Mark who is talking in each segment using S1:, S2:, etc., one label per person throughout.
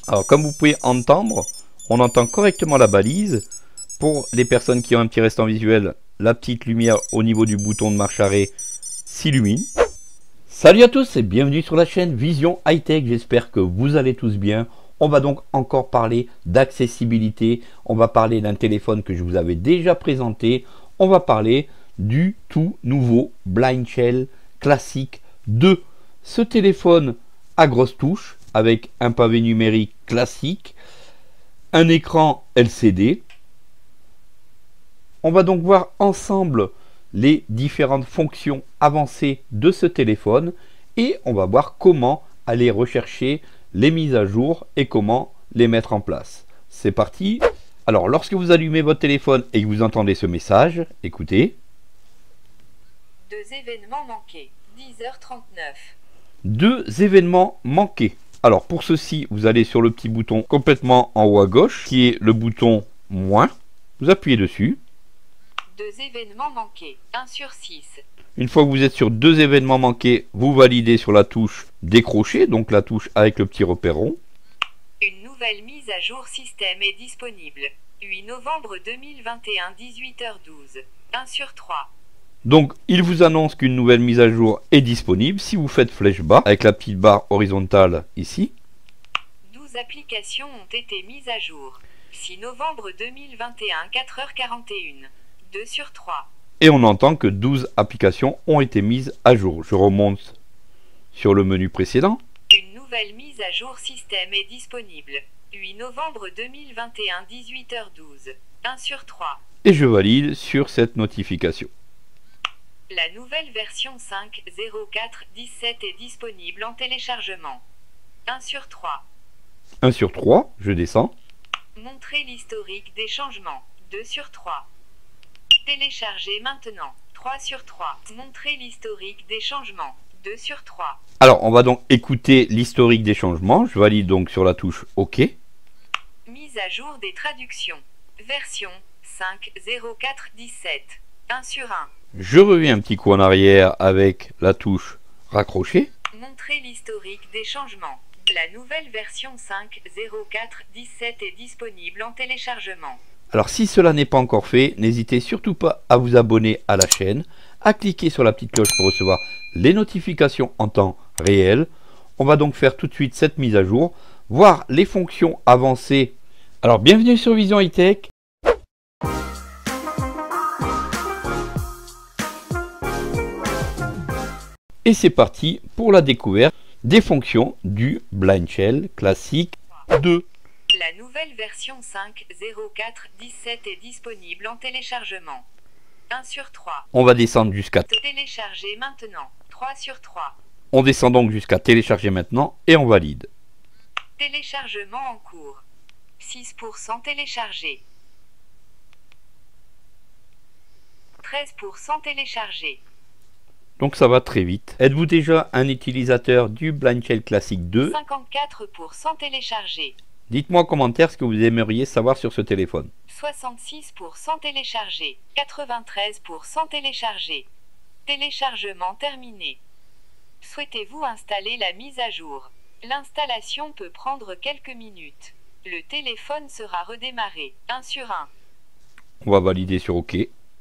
S1: Alors comme vous pouvez entendre, on entend correctement la balise. Pour les personnes qui ont un petit restant visuel, la petite lumière au niveau du bouton de marche arrêt s'illumine. Salut à tous et bienvenue sur la chaîne Vision High Tech, j'espère que vous allez tous bien. On va donc encore parler d'accessibilité, on va parler d'un téléphone que je vous avais déjà présenté, on va parler du tout nouveau Blind Shell Classic 2. Ce téléphone à grosses touches, avec un pavé numérique classique, un écran LCD. On va donc voir ensemble les différentes fonctions avancées de ce téléphone et on va voir comment aller rechercher les mises à jour et comment les mettre en place. C'est parti. Alors lorsque vous allumez votre téléphone et que vous entendez ce message, écoutez.
S2: 2 événements manqués, 10h39.
S1: 2 événements manqués. Alors pour ceci, vous allez sur le petit bouton complètement en haut à gauche, qui est le bouton moins. Vous appuyez dessus.
S2: 2 événements manqués, 1 sur 6.
S1: Une fois que vous êtes sur 2 événements manqués, vous validez sur la touche décrocher, donc la touche avec le petit repère rond.
S2: Une nouvelle mise à jour système est disponible. 8 novembre 2021, 18h12. 1 sur 3.
S1: Donc il vous annonce qu'une nouvelle mise à jour est disponible. Si vous faites flèche bas, avec la petite barre horizontale ici.
S2: 12 applications ont été mises à jour. 6 novembre 2021, 4h41. 2 sur 3.
S1: Et on entend que 12 applications ont été mises à jour. Je remonte sur le menu précédent.
S2: Une nouvelle mise à jour système est disponible. 8 novembre 2021, 18h12. 1 sur 3.
S1: Et je valide sur cette notification.
S2: La nouvelle version 5.04.17 est disponible en téléchargement. 1 sur 3.
S1: 1 sur 3, je descends.
S2: Montrer l'historique des changements. 2 sur 3. Télécharger maintenant. 3 sur 3. Montrer l'historique des changements. 2 sur 3.
S1: Alors on va donc écouter l'historique des changements. Je valide donc sur la touche OK.
S2: Mise à jour des traductions. Version 5.04.17. 1 sur 1.
S1: Je reviens un petit coup en arrière avec la touche raccrocher.
S2: Montrer l'historique des changements. La nouvelle version 5.04.17 est disponible en téléchargement.
S1: Alors si cela n'est pas encore fait, n'hésitez surtout pas à vous abonner à la chaîne, à cliquer sur la petite cloche pour recevoir les notifications en temps réel. On va donc faire tout de suite cette mise à jour, voir les fonctions avancées. Alors bienvenue sur Vision High Tech. Et c'est parti pour la découverte des fonctions du Blind Shell Classic 2.
S2: La nouvelle version 5.04.17 est disponible en téléchargement. 1 sur 3.
S1: On va descendre jusqu'à...
S2: Télécharger maintenant. 3 sur 3.
S1: On descend donc jusqu'à télécharger maintenant et on valide.
S2: Téléchargement en cours. 6% téléchargé. 13% téléchargé.
S1: Donc ça va très vite. Êtes-vous déjà un utilisateur du Blind Shell Classic 2?
S2: 54% téléchargé.
S1: Dites-moi en commentaire ce que vous aimeriez savoir sur ce téléphone.
S2: 66% téléchargé. 93% téléchargé. Téléchargement terminé. Souhaitez-vous installer la mise à jour? L'installation peut prendre quelques minutes. Le téléphone sera redémarré. 1 sur 1.
S1: On va valider sur OK.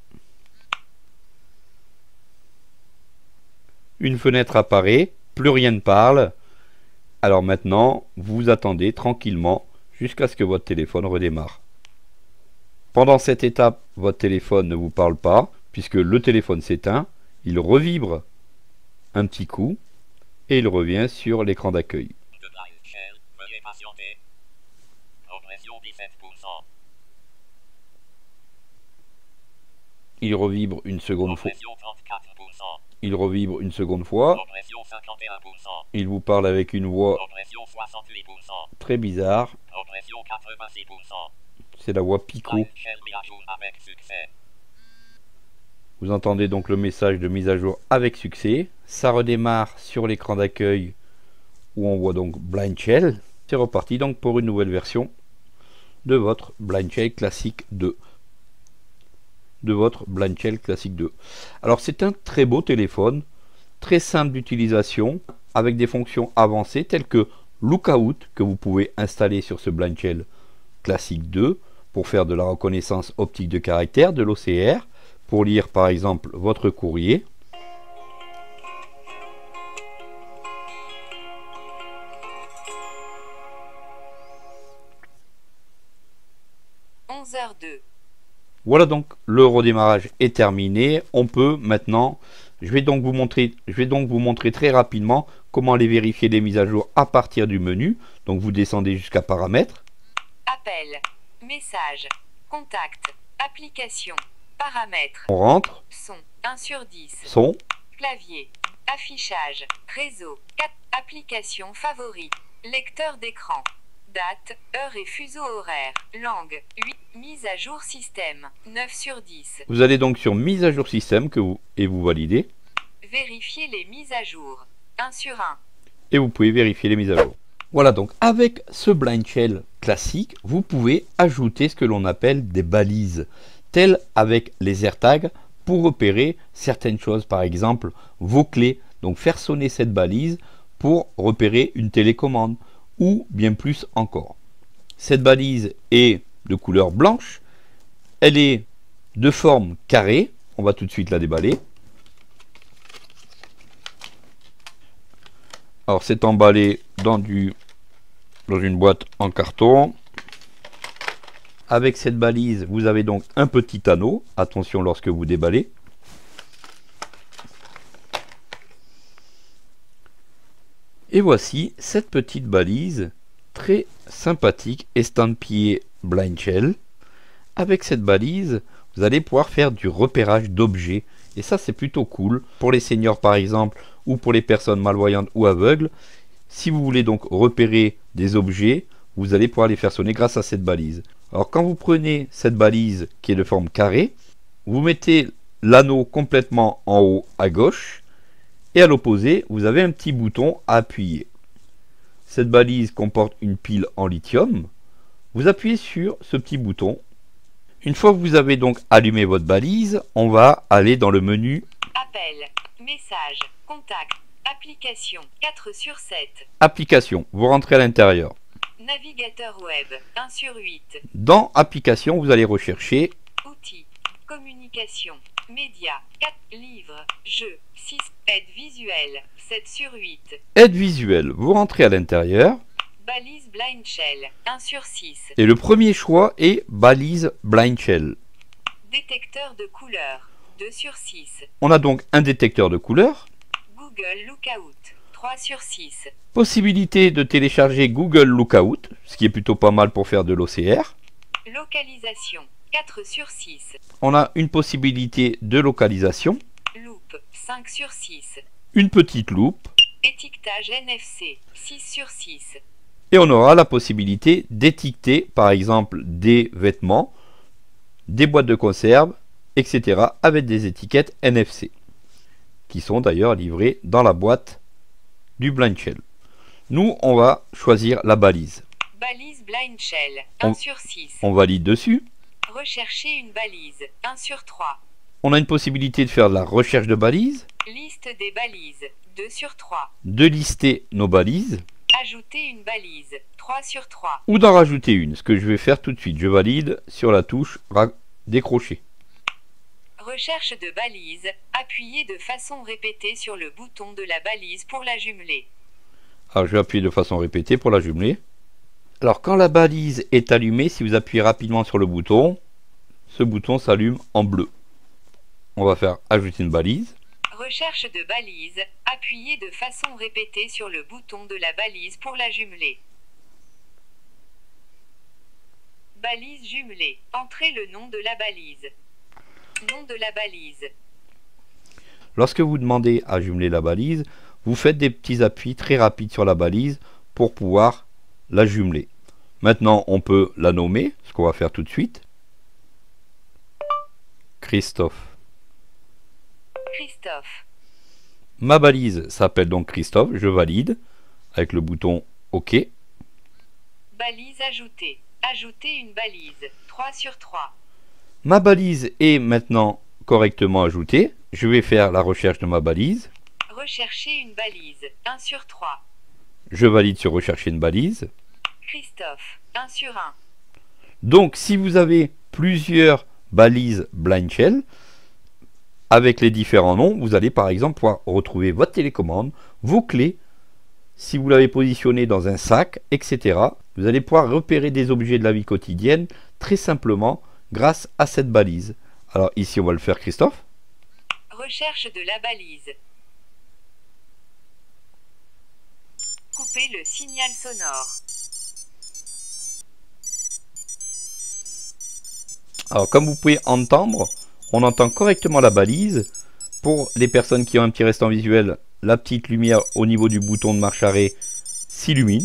S1: Une fenêtre apparaît, plus rien ne parle. Alors maintenant, vous attendez tranquillement jusqu'à ce que votre téléphone redémarre. Pendant cette étape, votre téléphone ne vous parle pas, puisque le téléphone s'éteint, il revibre un petit coup et il revient sur l'écran d'accueil. Il revibre une seconde fois. Il revibre une seconde fois. Il vous parle avec une voix très bizarre. C'est la voix Pico. Vous entendez donc le message de mise à jour avec succès. Ça redémarre sur l'écran d'accueil où on voit donc Blind Shell. C'est reparti donc pour une nouvelle version de votre Blind Shell Classic 2. Alors c'est un très beau téléphone, très simple d'utilisation, avec des fonctions avancées telles que Lookout que vous pouvez installer sur ce Blind Shell classique 2 pour faire de la reconnaissance optique de caractère, de l'OCR, pour lire par exemple votre courrier. Voilà, donc le redémarrage est terminé. On peut maintenant, je vais donc vous montrer très rapidement comment aller vérifier les mises à jour à partir du menu. Donc vous descendez jusqu'à paramètres.
S2: Appel, message, contact, application, paramètres.
S1: On rentre.
S2: Son, 1 sur 10.
S1: Son.
S2: Clavier, affichage, réseau, 4, application favorite, lecteur d'écran. Date, heure et fuseau horaire. Langue, 8. Mise à jour système, 9 sur 10.
S1: Vous allez donc sur mise à jour système et vous validez.
S2: Vérifier les mises à jour, 1 sur 1.
S1: Et vous pouvez vérifier les mises à jour. Voilà, donc avec ce Blind Shell classique, vous pouvez ajouter ce que l'on appelle des balises, telles avec les AirTags, pour repérer certaines choses, par exemple vos clés. Donc faire sonner cette balise pour repérer une télécommande, ou bien plus encore. Cette balise est de couleur blanche, elle est de forme carrée, on va tout de suite la déballer. Alors c'est emballé dans une boîte en carton. Avec cette balise, vous avez donc un petit anneau, attention lorsque vous déballez. Et voici cette petite balise très sympathique, estampillée Blind Shell. Avec cette balise, vous allez pouvoir faire du repérage d'objets. Et ça, c'est plutôt cool. Pour les seniors, par exemple, ou pour les personnes malvoyantes ou aveugles. Si vous voulez donc repérer des objets, vous allez pouvoir les faire sonner grâce à cette balise. Alors, quand vous prenez cette balise qui est de forme carrée, vous mettez l'anneau complètement en haut à gauche. Et à l'opposé, vous avez un petit bouton à appuyer. Cette balise comporte une pile en lithium. Vous appuyez sur ce petit bouton. Une fois que vous avez donc allumé votre balise, on va aller dans le menu
S2: Appel, message, contact, application, 4 sur 7.
S1: Application. Vous rentrez à l'intérieur.
S2: Navigateur web, 1 sur 8.
S1: Dans Application, vous allez rechercher
S2: Outils, communication, médias, 4, livres, jeux, 6, aide visuelle, 7 sur 8.
S1: Aide visuelle. Vous rentrez à l'intérieur.
S2: Balise Blind Shell, 1 sur 6.
S1: Et le premier choix est balise Blind Shell.
S2: Détecteur de couleurs, 2 sur 6.
S1: On a donc un détecteur de couleurs.
S2: Google Lookout, 3 sur 6.
S1: Possibilité de télécharger Google Lookout, ce qui est plutôt pas mal pour faire de l'OCR.
S2: Localisation, 4 sur 6.
S1: On a une possibilité de localisation.
S2: Loupe, 5 sur 6.
S1: Une petite loupe.
S2: Étiquetage NFC, 6 sur 6.
S1: Et on aura la possibilité d'étiqueter par exemple des vêtements, des boîtes de conserve, etc. avec des étiquettes NFC, qui sont d'ailleurs livrées dans la boîte du Blind Shell. Nous, on va choisir la balise.
S2: Balise Blind Shell, 1 sur 6.
S1: On valide dessus.
S2: Rechercher une balise, 1 sur 3.
S1: On a une possibilité de faire de la recherche de balises,
S2: Liste des balises, 2 sur 3.
S1: de lister nos balises,
S2: Ajouter une balise, 3 sur 3.
S1: ou d'en rajouter une, ce que je vais faire tout de suite. Je valide sur la touche décrocher.
S2: Recherche de balise, appuyez de façon répétée sur le bouton de la balise pour la jumeler.
S1: Alors je vais appuyer de façon répétée pour la jumeler. Alors quand la balise est allumée, si vous appuyez rapidement sur le bouton, ce bouton s'allume en bleu. On va faire ajouter une balise.
S2: Recherche de balise, appuyez de façon répétée sur le bouton de la balise pour la jumeler. Balise jumelée, entrez le nom de la balise. Nom de la balise.
S1: Lorsque vous demandez à jumeler la balise, vous faites des petits appuis très rapides sur la balise pour pouvoir la jumeler. Maintenant, on peut la nommer, ce qu'on va faire tout de suite. Christophe.
S2: Christophe.
S1: Ma balise s'appelle donc Christophe, je valide avec le bouton OK.
S2: Balise ajoutée. Ajouter une balise, 3 sur 3.
S1: Ma balise est maintenant correctement ajoutée. Je vais faire la recherche de ma balise.
S2: Rechercher une balise, 1 sur 3.
S1: je valide sur rechercher une balise.
S2: Christophe, 1 sur 1.
S1: Donc si vous avez plusieurs balises Blind Shell, avec les différents noms, vous allez par exemple pouvoir retrouver votre télécommande, vos clés, si vous l'avez positionné dans un sac, etc. Vous allez pouvoir repérer des objets de la vie quotidienne très simplement grâce à cette balise. Alors ici on va le faire, Christophe.
S2: Recherche de la balise. Couper le signal sonore.
S1: Alors comme vous pouvez entendre, on entend correctement la balise. Pour les personnes qui ont un petit restant visuel, la petite lumière au niveau du bouton de marche arrêt s'illumine.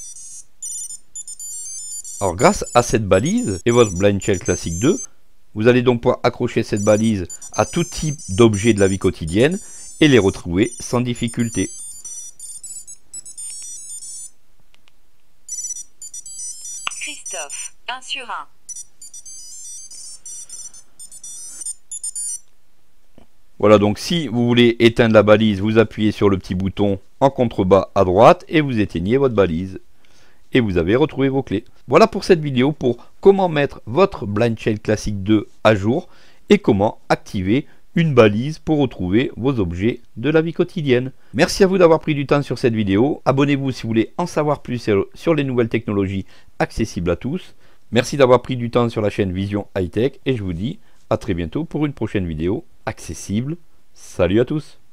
S1: Alors grâce à cette balise et votre Blind Shell Classic 2, vous allez donc pouvoir accrocher cette balise à tout type d'objets de la vie quotidienne et les retrouver sans difficulté.
S2: Christophe, 1 sur 1.
S1: Voilà, donc si vous voulez éteindre la balise, vous appuyez sur le petit bouton en contrebas à droite et vous éteignez votre balise. Et vous avez retrouvé vos clés. Voilà pour cette vidéo pour comment mettre votre Blind Shell Classic 2 à jour et comment activer une balise pour retrouver vos objets de la vie quotidienne. Merci à vous d'avoir pris du temps sur cette vidéo. Abonnez-vous si vous voulez en savoir plus sur les nouvelles technologies accessibles à tous. Merci d'avoir pris du temps sur la chaîne Vision High Tech et je vous dis à très bientôt pour une prochaine vidéo accessible. Salut à tous!